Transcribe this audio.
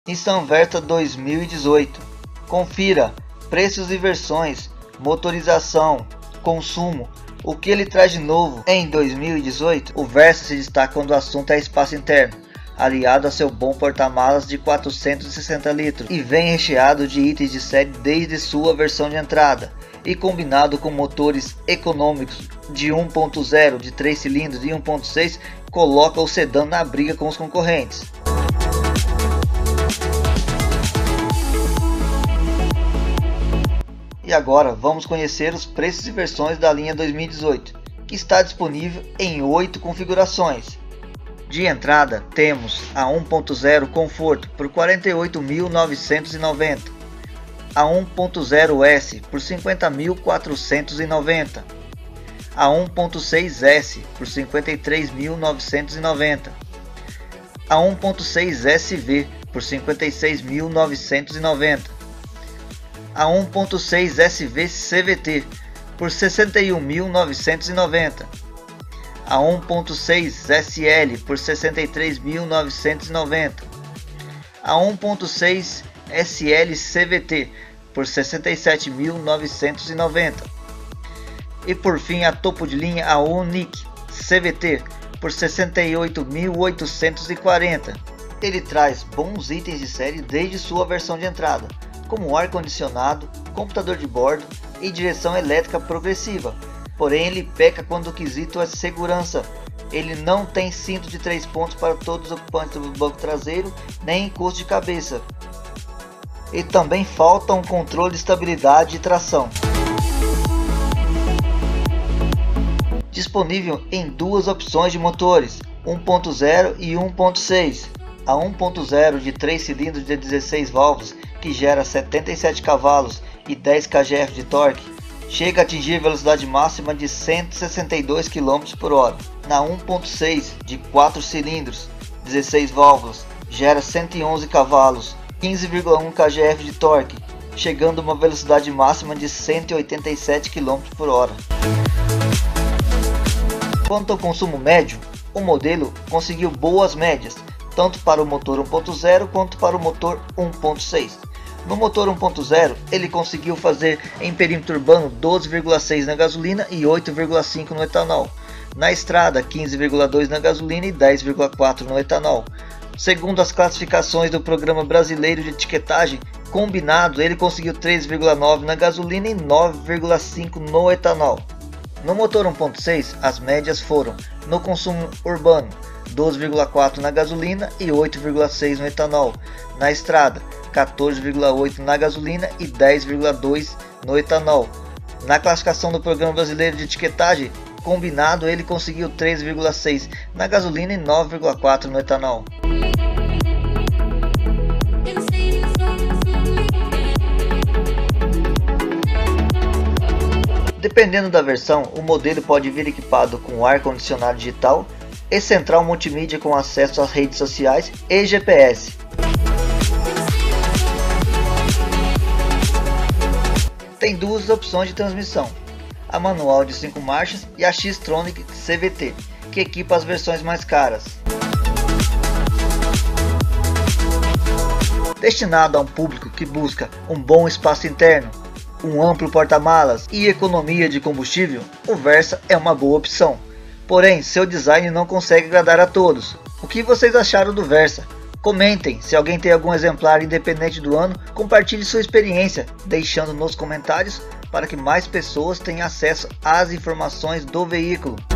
Nissan Versa 2018. Confira preços e versões, motorização, consumo, o que ele traz de novo em 2018. O Versa se destaca quando o assunto é espaço interno, aliado a seu bom porta-malas de 460 litros e vem recheado de itens de série desde sua versão de entrada e combinado com motores econômicos de 1.0, de 3 cilindros e 1.6, coloca o sedã na briga com os concorrentes. E agora vamos conhecer os preços e versões da linha 2018, que está disponível em 8 configurações. De entrada temos a 1.0 Conforto por R$ 48.990, a 1.0S por R$ 50.490, a 1.6S por R$ 53.990, a 1.6SV por R$ 56.990, a 1.6 SV CVT por R$ 61.990, a 1.6 SL por R$ 63.990, a 1.6 SL CVT por R$ 67.990 e por fim a topo de linha a Unique CVT por R$ 68.840. Ele traz bons itens de série desde sua versão de entrada, como ar-condicionado, computador de bordo e direção elétrica progressiva. Porém, ele peca quando o quesito é segurança. Ele não tem cinto de 3 pontos para todos os ocupantes do banco traseiro, nem encosto de cabeça. E também falta um controle de estabilidade e tração. Disponível em duas opções de motores, 1.0 e 1.6. A 1.0 de 3 cilindros de 16 válvulas, que gera 77 cavalos e 10 kgf de torque, chega a atingir velocidade máxima de 162 km por hora. Na 1.6 de 4 cilindros, 16 válvulas, gera 111 cavalos, 15,1 kgf de torque, chegando a uma velocidade máxima de 187 km por hora. Quanto ao consumo médio, o modelo conseguiu boas médias, tanto para o motor 1.0 quanto para o motor 1.6. No motor 1.0, ele conseguiu fazer em perímetro urbano 12,6 na gasolina e 8,5 no etanol. Na estrada, 15,2 na gasolina e 10,4 no etanol. Segundo as classificações do Programa Brasileiro de Etiquetagem, combinado ele conseguiu 3,9 na gasolina e 9,5 no etanol. No motor 1.6, as médias foram, no consumo urbano, 12,4 na gasolina e 8,6 no etanol. Na estrada, 14,8 na gasolina e 10,2 no etanol. Na classificação do Programa Brasileiro de Etiquetagem, combinado ele conseguiu 3,6 na gasolina e 9,4 no etanol. Dependendo da versão, o modelo pode vir equipado com ar-condicionado digital e central multimídia com acesso às redes sociais e GPS. Tem duas opções de transmissão, a manual de 5 marchas e a Xtronic CVT, que equipa as versões mais caras. Destinado a um público que busca um bom espaço interno, um amplo porta-malas e economia de combustível, o Versa é uma boa opção. Porém, seu design não consegue agradar a todos. O que vocês acharam do Versa? Comentem, se alguém tem algum exemplar independente do ano, compartilhe sua experiência, deixando nos comentários para que mais pessoas tenham acesso às informações do veículo.